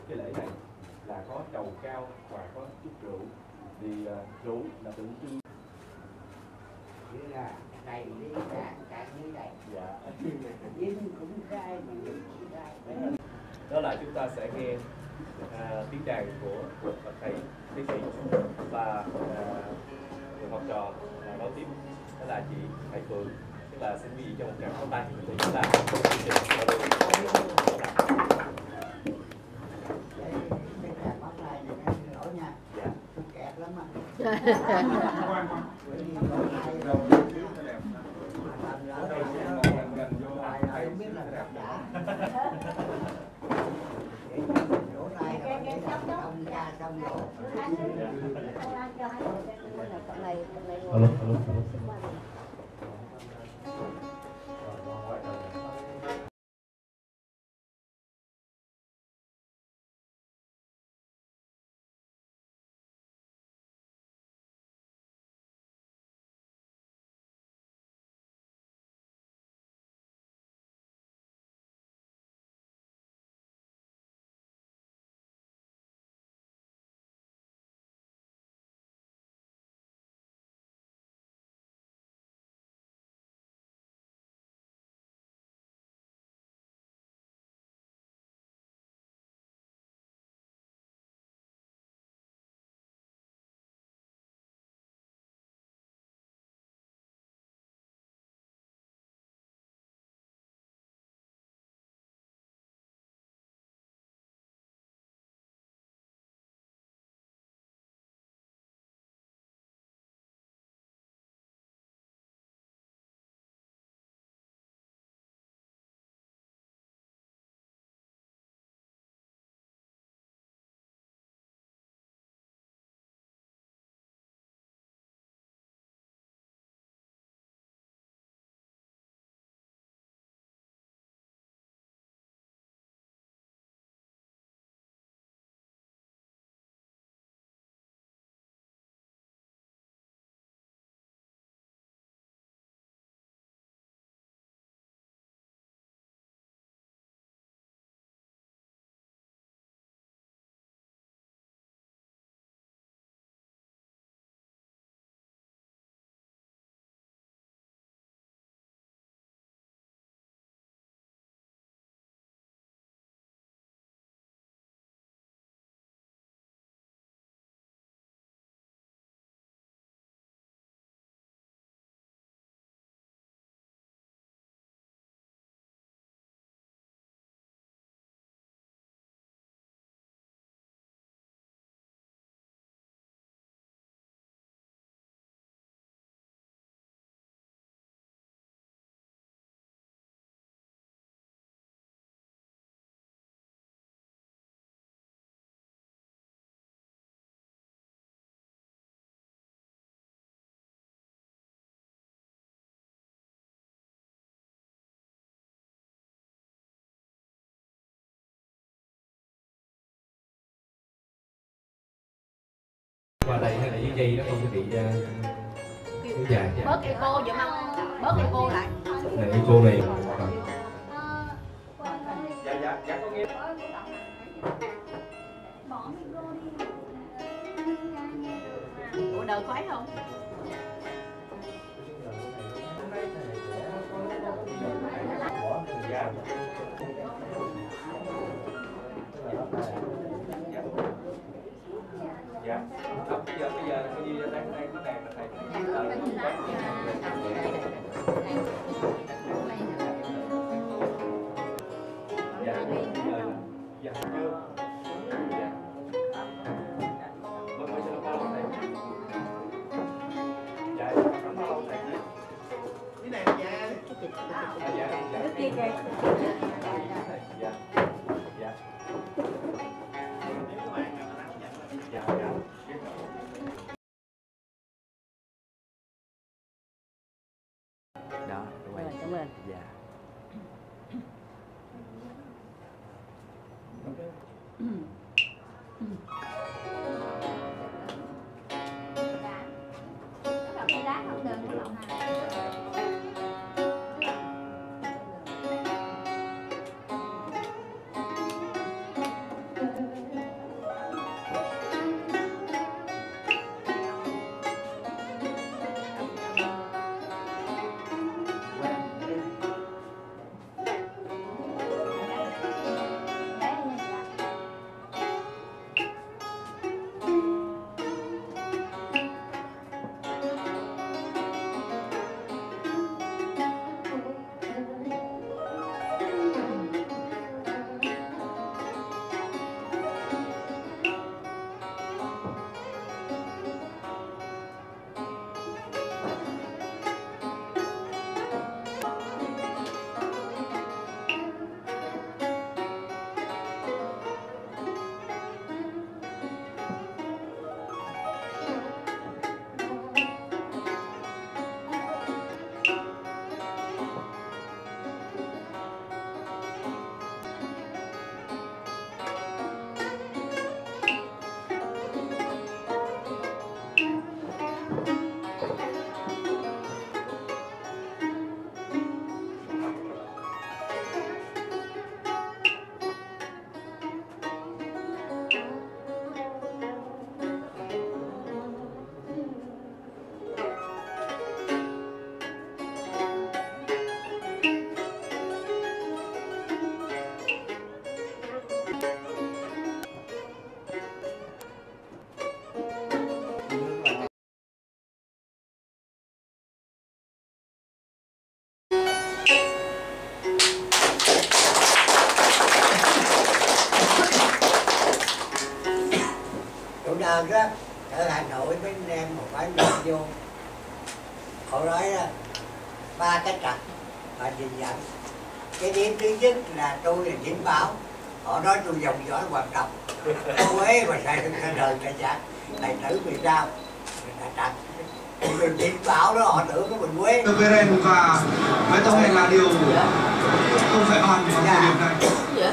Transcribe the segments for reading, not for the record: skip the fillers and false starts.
cái lễ này là có trầu cao và có chút rượu. Thì rượu là tượng trưng là này đi cạn như này. dạ. Dính cũng trai mà dính cũng trai. Đó là chúng ta sẽ nghe tiếng đàn của thầy tiến sĩ và người học trò nói tiếp, đó là chị Hải Phượng. Tức là xin quý vị cho một tràng pháo tay để chúng ta qua đây hay là duy trì nó không có bị kéo dài. Bớt cây cô vậy không? Bớt cây cô lại. Này cái cô này. Dạ có nghe. Ủa đời khoái không? Dạ. Dạ. Bây giờ coi như đang có đàn là thầy. Dạ. Dạ chưa. Dạ. Vâng, bây giờ bao lâu thầy? Dạ, khoảng bao lâu thầy? Cái này là dạ. Dạ. Nước kia kìa. Dạ. Dạ. Đó, đúng rồi. Cảm ơn. Dạ. đợt đó ở Hà Nội mấy anh em một phải vô họ nói đó 3 cái trật họ nhìn nhận. Cái điểm thứ nhất là tôi là Vĩnh Bảo, họ nói tôi dòng dõi hoạt động Quế mà sai cả đời cả chả tài tử vì sao người ta trật mình Vĩnh Bảo đó họ tưởng có mình Quế. Veren và Bê Tông Hạnh là điều không phải bàn vào thời điểm này.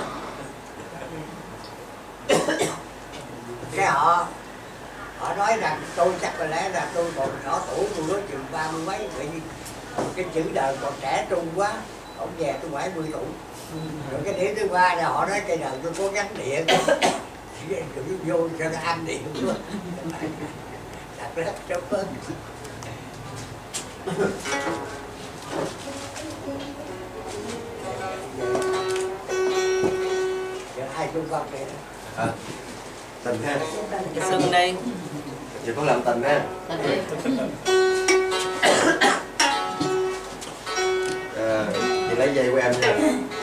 Cái họ nói rằng tôi chắc có lẽ là tôi còn nhỏ tuổi, tôi nói chừng 30 mấy, bởi vì cái chữ đời còn trẻ trung quá, ông về tôi 70 tuổi. Rồi cái điểm thứ ba là họ nói cái đời tôi có gắn điện, vô cho nó ăn điện luôn. Thật rất chấm ơn. Giờ hai trung con này đó. Tình ha. Cái sừng đây. Chị có làm tình ha. Tình đi. Chị lấy dây của em nha.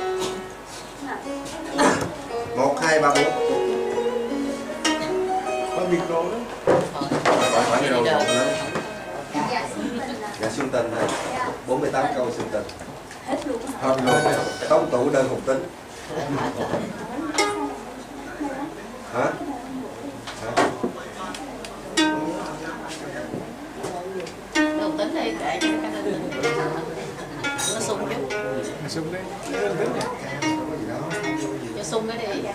1, 2, 3, 4. Có micro đó. Hỏi cái đầu rộng đó. Dạ xương tình ha. 48 câu xương tình. Hết luôn. Tống tủ đơn hùng tính. Hả? Đơn tính đi để cho cái đơn tính. Nó sung chứ. Sung đấy. Đơn tính nhỉ? Cho sung cái đi.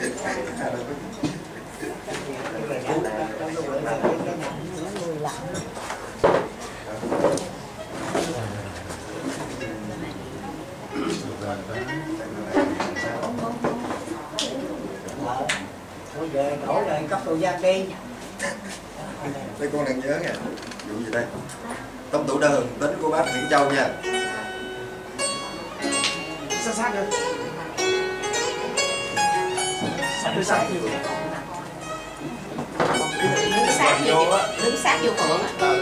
Thôi về đổ lời cấp tù giam đi. Đây con đang nhớ nha. Vụ gì đây? Tống tủ đơn hùng tính của bác Nguyễn Châu nha. Sát rồi. Sát Đứng sát vô Phượng á.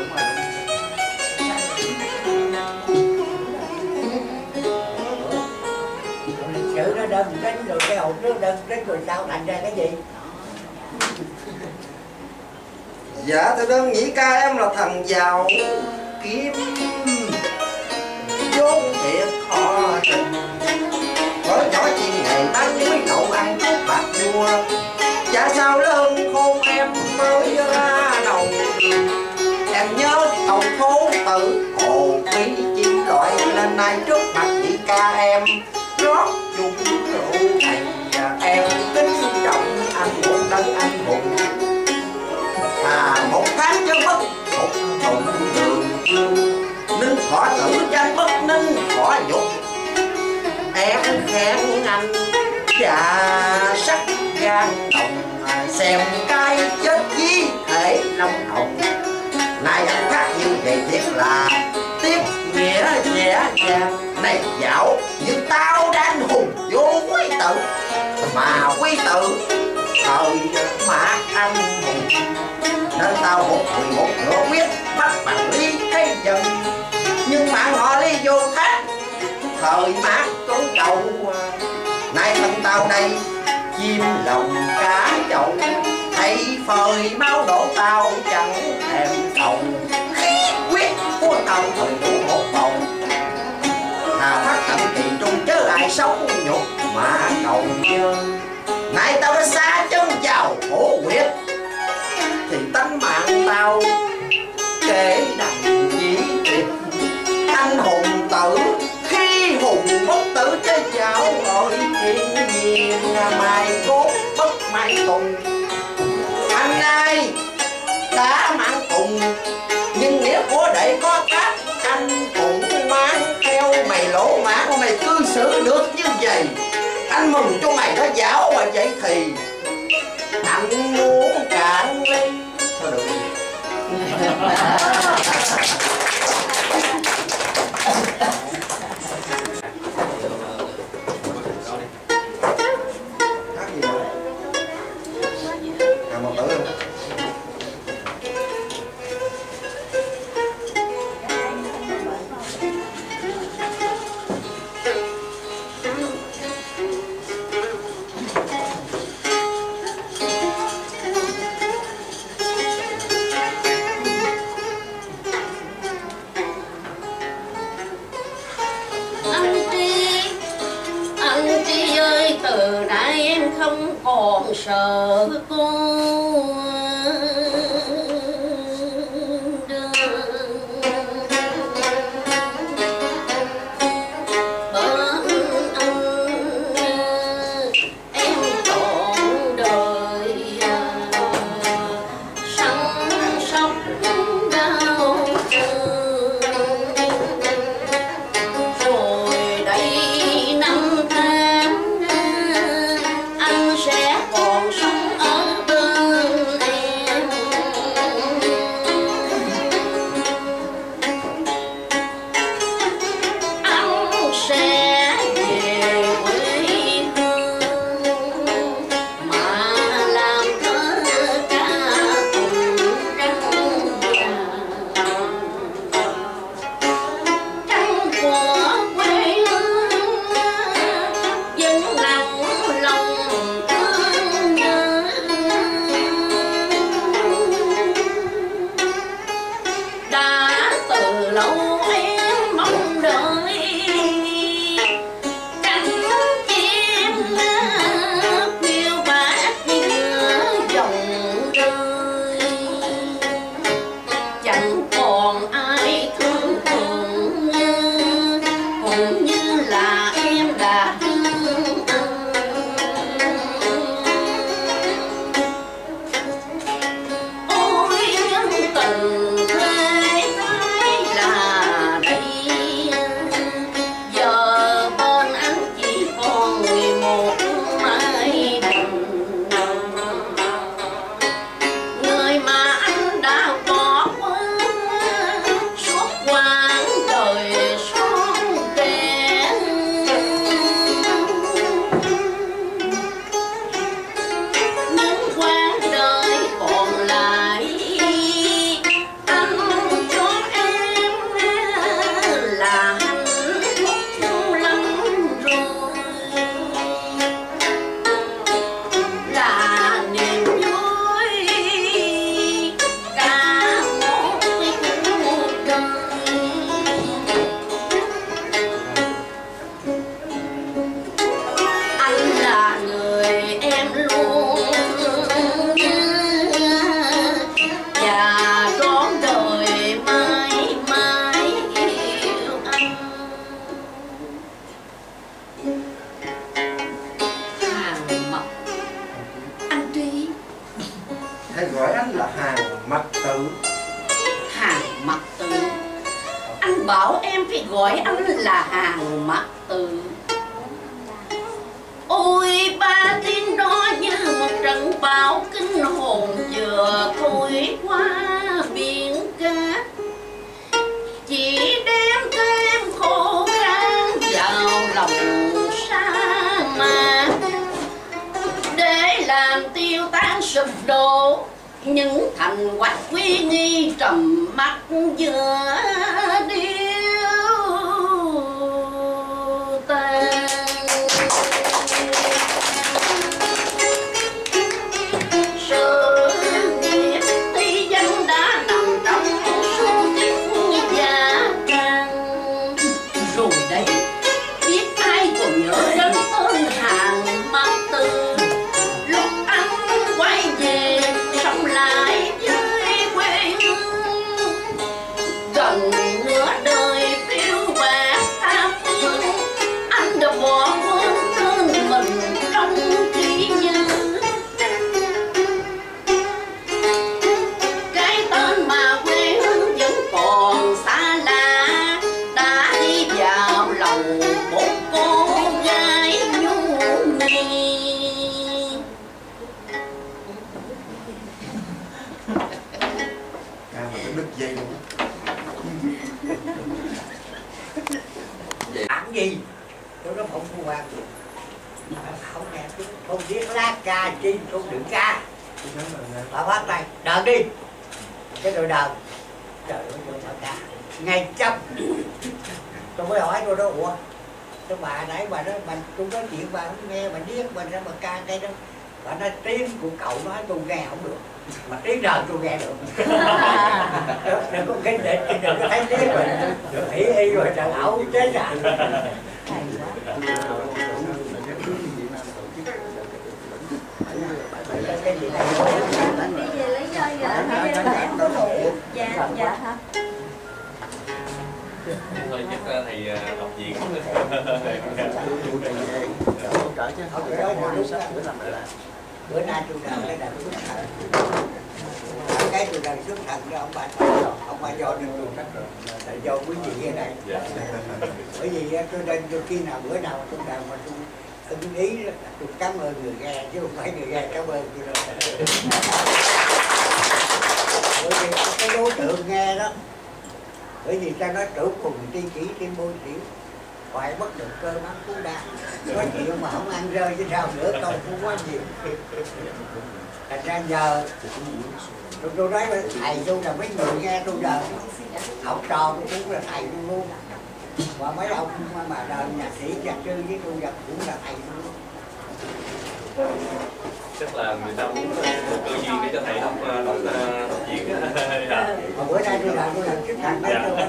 Lịch sử nó đơn tính rồi cái hộp nước đơn tính rồi sao thành ra cái gì? Dạ tôi đơn nghĩ ca em là thằng giàu kiếm vốn thiệt khó tình. Có nhỏ chuyện này bán muối đậu ăn thuốc bạc vua. Dạ sao lớn khôn em mới ra đầu. Em nhớ câu thố tự hồ quý chim loại lên nay trước mặt chị ca em rót chung rượu này. Em kính trọng anh một đấng anh hùng. Một tháng cho mất một thùng đường dương. Ninh khỏi tử danh bất ninh khỏi nhục. Em khen anh và sắc gan đồng. Xem cái chết với thể long hồng. Này anh khác như vậy thiệt là tiếp nghĩa dễ dàng. Này dạo như tao đang hùng vô quý tử. Mà quý tử thời mạc anh hùng. Nên tao một người một ngựa quyết bắt bằng ly cái dần. Nhưng mà họ ly vô khác thời mát trốn cầu. Nay thân tao đây chim lòng cá chậu. Thấy phơi máu đổ tao chẳng thèm cầu. Khí quyết của tao thời đủ một bầu. Thà thắt tận kỳ trung chứ ai sống nhục mà cầu nhân. Nay tao đã xa chân vào khổ huyết. Thì tánh mạng tao kể đằng chỉ tuyệt. Anh hùng tử khi hùng bất tử chơi chảo ơi thiên nhiên mai cốt bất mai tùng. Anh ai đã mang cùng nhưng nghĩa của đệ có khác. Anh cũng mang theo mày lỗ mãn mày cư xử được như vậy. Anh mừng cho mày nó giáo mà vậy thì anh muốn cạn ly. Thôi được. Hát gì vậy? Một tử không? vợ cô đơn. Bên anh em trọn đời săn sóc đau thương. Rồi đây năm tháng anh sẽ còn sống ở bên em. Anh sẽ về quê hương mà làm tất cả cùng răng vàng. Trăng của quê hương vẫn nặng lòng thương nhớ. Đã từ lâu em mong đợi cánh chim phiêu bạt giữa dòng đời. Chẳng còn ai thương cũng như là em đã thương anh. Ôi nhân tình thế thái là đây, giờ bên anh chỉ còn người một mái đình. Người mà anh đã bỏ quên suốt quãng đời son trẻ. Những quãng đời còn lại anh cho em là hạnh phúc lắm rồi, là niềm vui cả một cuộc đời. Anh là người em luôn thương nhớ và trọn đời mãi mãi yêu anh. Hàng Mật. Anh Trí. Hãy gọi anh là Hàng Mật Tử. Hàng Mật Tử. Anh bảo em phải gọi anh là Hàng Mật Tử. Ôi ba tiếng đó như một trận bão kinh hồn vừa thổi qua biển cát, chỉ đem thêm khô khan vào lòng sa mạc để làm tiêu tan sụp đổ những thành quách uy nghi trầm mặc giữa điêu tan. Sự nghiệp thi danh đã nằm trong số tiết gia trang. Rồi đây biết ai còn nhớ đến tên Hàng Mật Tử lúc anh quay về sống lại với quê hương. Gần nửa đời phiêu bạt tha phương, anh đã bỏ quên tên mình trong trí nhớ. Cái tên mà quê hương vẫn còn xa lạ đã đi vào lòng một cô gái nhu mì. Ca mà nó đứt dây luôn. Làm gì tôi nói không có quan không nghe không biết lá ca chi không đừng ca. Bà phát tay đợi đi cái đội đờn. Trời ơi bà ca ngày trăm. Tôi mới hỏi tôi đó ủa cái bà nãy bà đó bà tôi nói chuyện bà không nghe bà điếc bà ra bà ca đây đó. Bà nói tiếng của cậu nói tôi nghe không được mà tiếng đờn tôi nghe được. Đừng có kinh định đừng có thấy tiếng rồi được ý y rồi trời ảo chết à. cái gì đây? Đi về lấy rơi rồi. Dạ, dạ. Thôi chắc thầy đọc diễn. Bữa nay tôi đợi cái đợt xuất thần. Cái tôi đợi xuất thần đó ông bà do nên tôi rất là do quý vị ở đây. Bởi vì tôi nên khi nào bữa nào tôi nào mà tôi ưng ý tôi cảm ơn người nghe chứ không phải người nghe cảm ơn tôi đâu. Bởi vì cái đối tượng nghe đó, bởi vì ta nói trụ cùng tri kỷ trên môi tiểu phải bất được cơ nắm phú đa, có chuyện mà không ăn rơi chứ sao nữa, công phu quá nhiều. Thành ra giờ tôi nói với thầy tôi là mấy người nghe tôi giờ học trò tôi cũng là thầy tôi luôn, và mấy ông mà đời nhạc sĩ nhạc sư với tôi gặp cũng là thầy tôi luôn. Chắc là người ta muốn một cơ duyên để cho thầy học diễn á. Mà bữa nay tôi làm chức thành đấy tôi.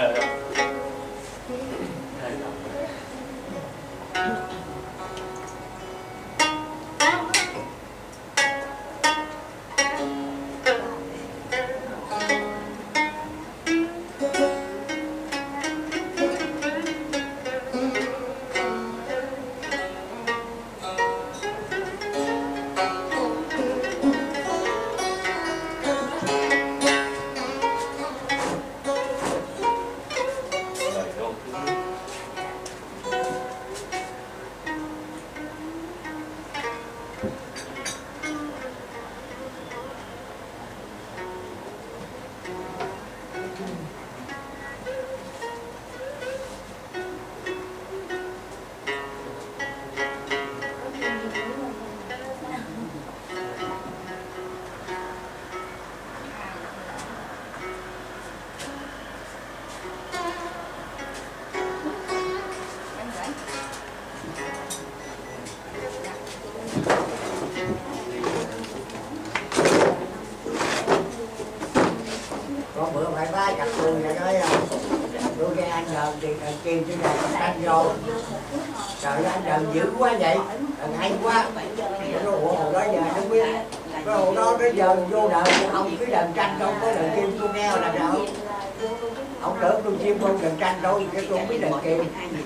Có bữa phải ba chặt người rồi nói tôi nghe anh Đờn thì kêu trên này anh vô. Trời ơi anh Đờn dữ quá vậy, hay quá. Cái hồi đó giờ không biết. Cái hồi đó tới giờ vô đời ông cứ đờn tranh đâu có đờn kim tôi nghe là sao. Ông tưởng tôi chuyên môn đờn tranh đâu, cái tôi không biết đờn kim.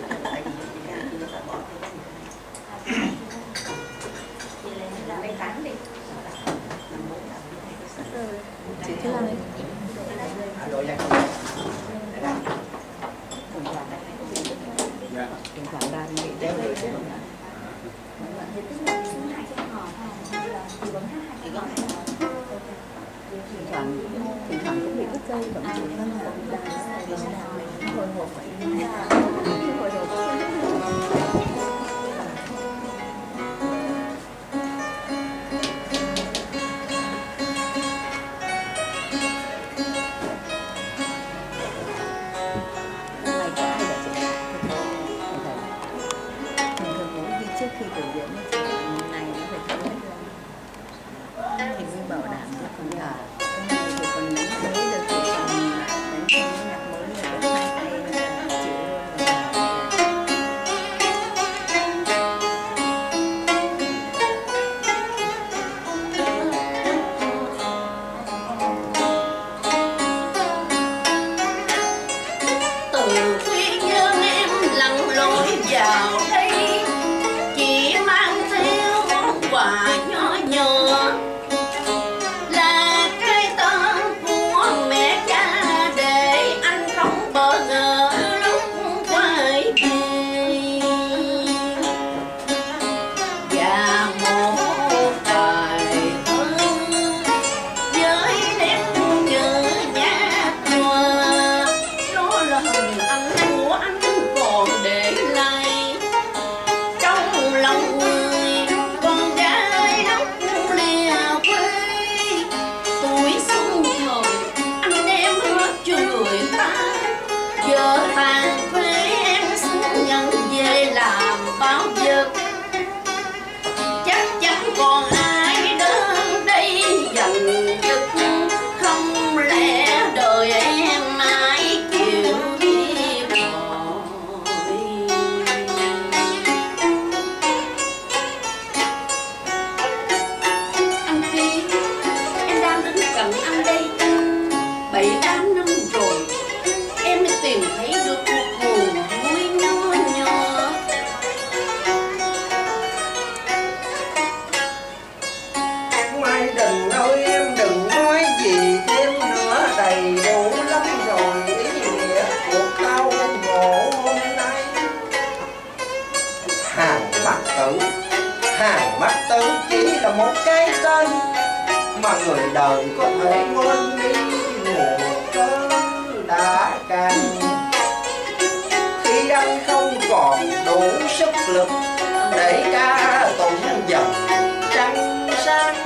Chị Thế Lan ấy. Thỉnh thoảng là nghĩ đến đây thỉnh thoảng cũng bị đứt dây vẫn chỉ ngân hàng hồi hộp hồi hộp. Trước khi biểu diễn thì ngày nó phải thấm hết lên thì mới bảo đảm cho con nhỏ. Cái này thì còn đánh thế được thì còn đánh thêm nhạc mới là được hai tay chịu từ khuya nhân em lặn lội vào đây chỉ mang theo món quà nhỏ nhỏ là cây 7-8 năm rồi em mới tìm thấy được một nguồn vui nho nhỏ. Mai đừng ơi em đừng nói gì thêm nữa, đầy đủ lắm rồi ý nghĩa của tao ngộ hôm nay. Hàng mắt tử chỉ là một cái tên mà người đời có thể quên đi nguồn cớ đã cạn. Khi anh không còn đủ sức lực để ca tụng dòng trăng sáng,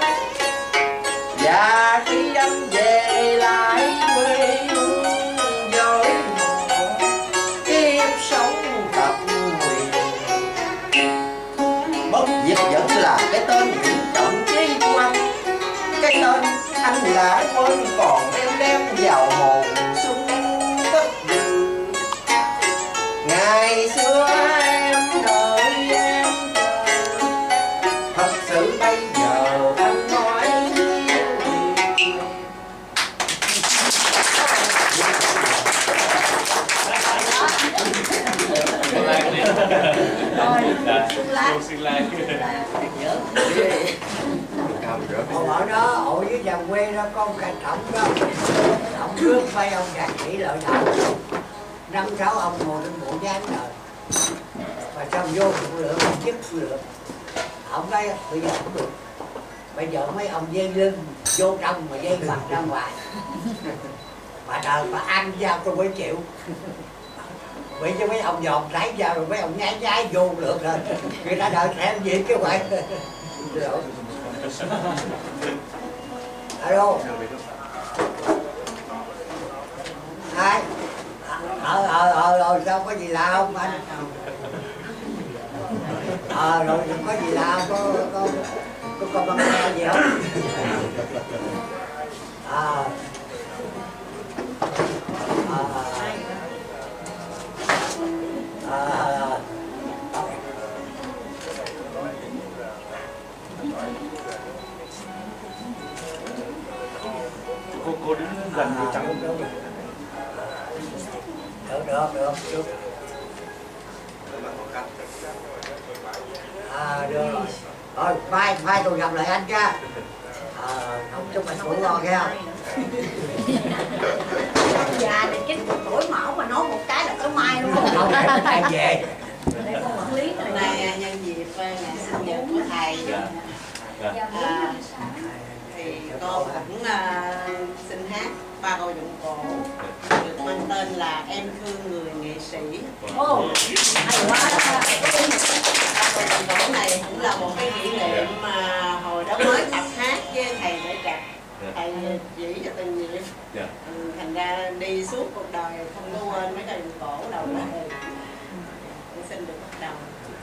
và khi anh về lại quê hương với một kiếp sống tập nguyện, bất diệt vẫn là cái tên Nguyễn Trọng Trí của anh. Cái tên anh đã quên còn em đem vào hồn xuân tất dự. Ngày xưa em đợi em chờ, thật sự bây giờ anh nói Xuân Lan. Còn ở đó, ở dưới nhà quê đó có một cái trọng đó. Trọng trước mấy ông nhạc sĩ lợi đạo 5-6 ông ngồi trên bộ dáng rồi. Và xong vô cũng lựa, chức lựa. Ông nói bây giờ cũng được. Bây giờ mấy ông dây lưng vô trong mà dây mặt ra ngoài. Mà trời mà ăn giao tôi mới chịu. Bị cho mấy ông dòm rải vào rồi mấy ông nhái vô lượt rồi. Người ta đợi xem gì cái vậy. Alo. Ai? Rồi sao có gì lạ không anh? Rồi có gì lạ không? Có băng nghe gì không? Cô đứng gần với Trọng. Được. Được rồi. Rồi mai tôi gặp lại anh nha. Không chúc anh ngủ ngon nghe không? Già này 90 tuổi mà mà nói một cái là tới mai luôn. Không, em về. Đây có quản lý Hôm nay nhân dịp ngày sinh nhật của thầy, thì cô cũng xin hát 3 câu giọng cổ được mang tên là Em Thương Người Nghệ Sĩ. Hay quá đó. Câu giọng cổ này cũng là một cái kỷ niệm mà hồi đó mới tập hát với thầy Lễ Trạch, thầy chỉ cho từng nhịp. Thành ra đi suốt cuộc đời không có quên mấy câu giọng cổ đầu đời. Xin được bắt đầu.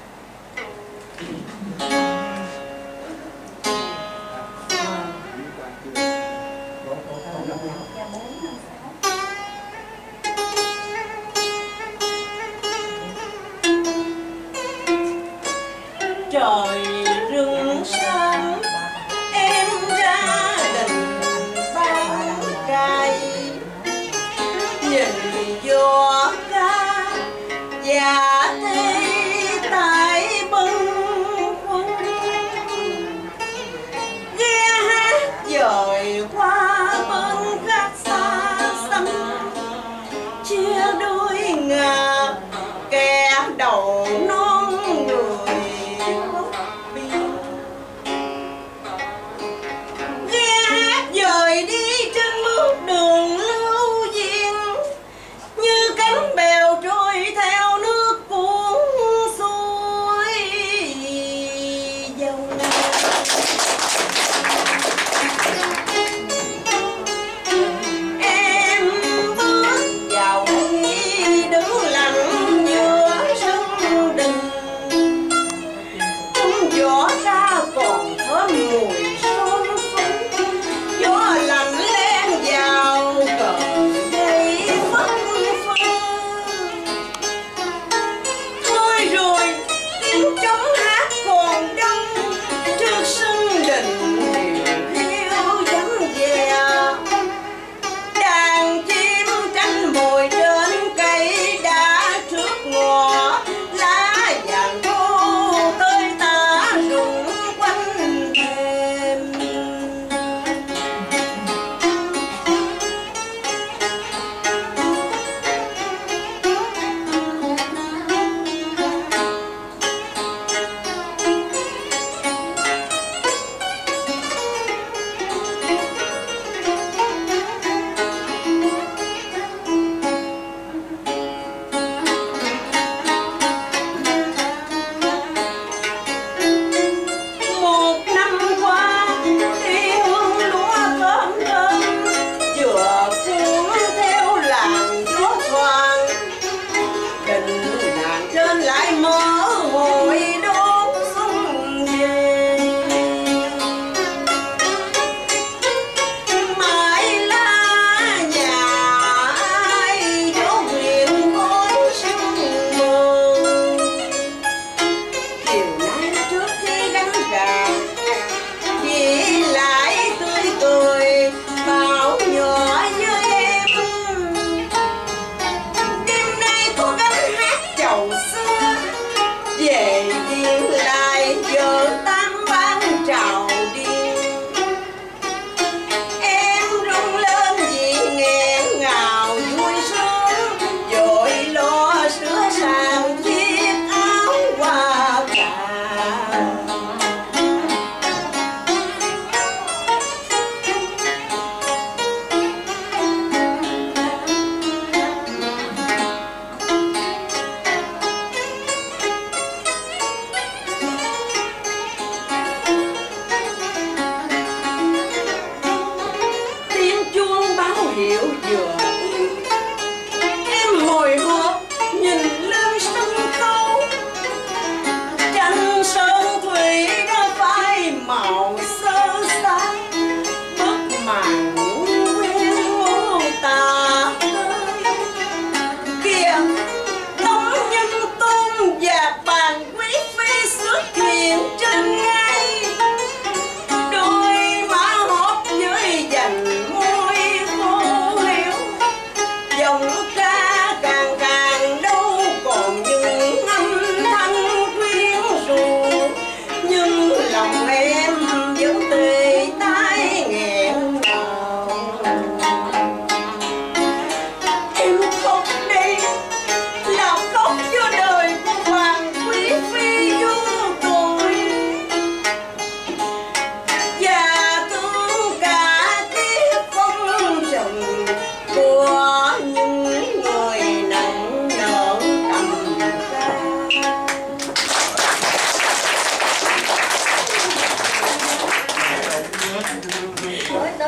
Trời rừng xanh em ra đình ban cay, nhìn vô ca và thấy tại bâng khuâng, nghe hát dời qua bên khác xa xăm, chia đôi ngà kẻ đầu non người gốc biên, nghe hát dời đi trên bước đường lưu duyên,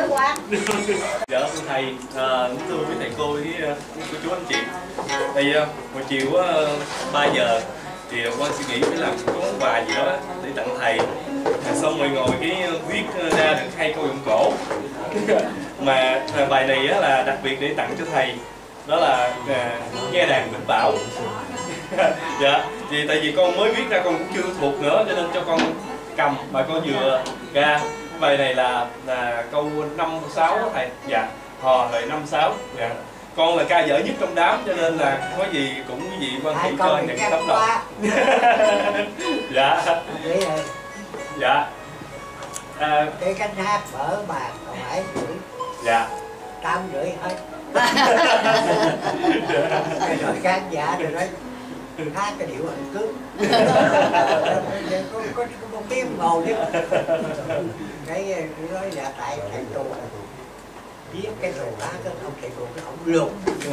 Dạ thưa thầy, thưa quý thầy cô với cô chú anh chị. Thì buổi chiều 3 giờ thì con suy nghĩ phải làm có món quà gì đó để tặng thầy. Xong rồi ngồi cái viết ra được 2 câu giọng cổ. Mà bài này là đặc biệt để tặng cho thầy. Đó là nghe đàn Vĩnh Bảo. Dạ, vì tại vì con mới viết ra con cũng chưa thuộc nữa cho nên cho con cầm mà con vừa ra. Bài này là câu 5-6 thầy. Dạ, hò hợi 5-6. Dạ. Con là ca dở nhất trong đám cho nên là có gì cũng quý vị quan hệ cho những tấm lòng. Dạ. Dạ. Cái cánh hát mở mà còn phải gửi. Dạ. 8:30 hết. Rồi khán giả rồi nói hát cái điệu hình cướp. Có một tiếng ngồi chứ. Cái nói là tại thầy tu viết cái đồ hát cái ông thầy tu cái ông lùng.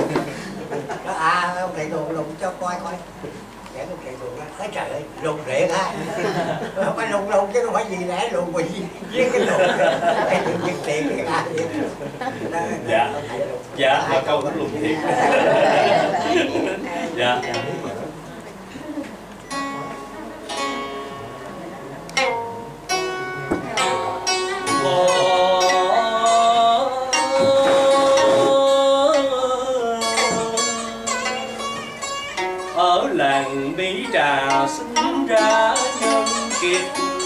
Ông thầy tu lùng cho coi coi. Dạ ông thầy tu nói ôi trời ơi lùng thiệt ha. Không phải lùng chứ không phải gì lẽ lùng mà gì viết cái lùng. Thầy tự viết tiền cái ai vậy. Dạ. Dạ mà câu cũng lùng thiệt. Dạ. Ở làng Mỹ Trà sinh ra nhân kiệt,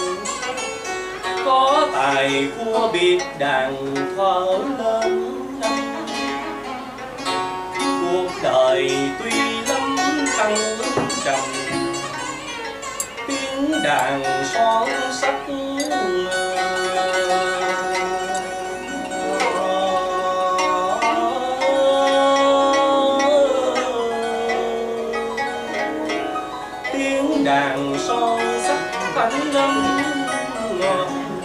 có tài vua biệt đàn thơ lên năm. Cuộc đời tuy lắm thăng trầm, tiếng đàn son sắc đàn son sắc thanh âm ngọt.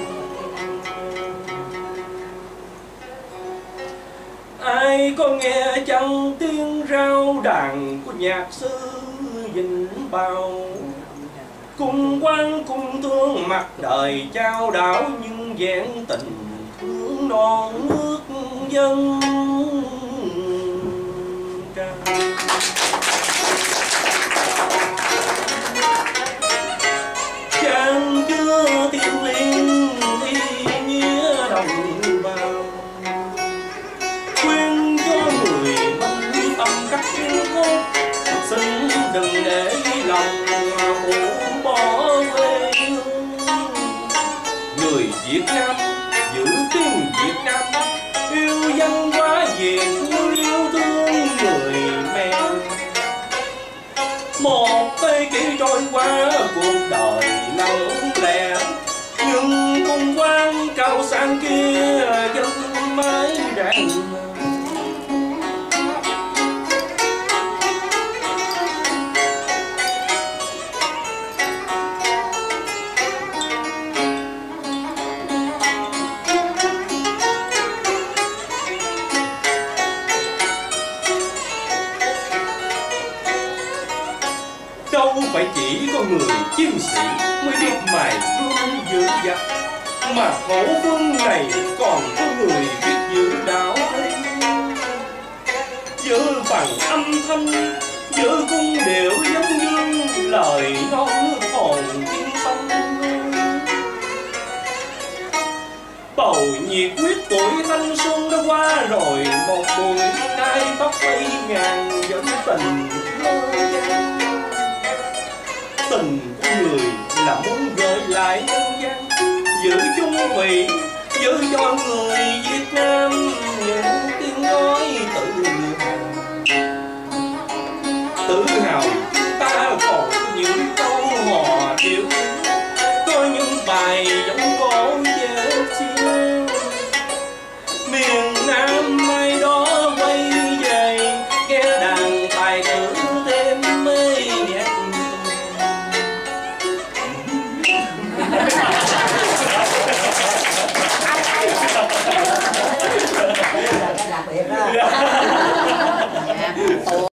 Ai có nghe chăng tiếng rao đàn của nhạc sư Vĩnh Bảo, cùng quan cùng thương mặt đời trao đảo nhưng vẹn tình thương non nước dân trao. Chàng chưa tiếng liên ý nghĩa đồng vào, khuyên cho người minh tâm khắc cốt, xin đừng để lòng phụ bỏ quê hương. Người Việt Nam giữ tiếng Việt Nam, yêu văn hóa Việt như yêu thương người mẹ. Một thế kỷ trôi qua cuộc đời lặng lẽ, nhưng cung quan cao sang kia vẫn mãi rạng. Đâu phải chỉ có người chiến sĩ mới biết mài gương giữ giặc, mà hậu phương này còn có người biết giữ đạo lý. Giữ bằng âm thanh, giữ cung điệu giống dương, lời non nước hồn tiếng sông. Bầu nhiệt huyết tuổi thanh xuân đã qua rồi, một buổi nay tóc bay ngàn vẫn tình mơ gian. Tình của người là muốn gửi lại nhân gian, giữ chung thủy, giữ cho người Việt Nam những tiếng nói tự hào. Ta còn những câu hò điệu, có những bài giống cổ về xưa. Miền Nam mai đó quay về, nghe đàn tài tử thêm mê nhạc. Đặc biệt đó.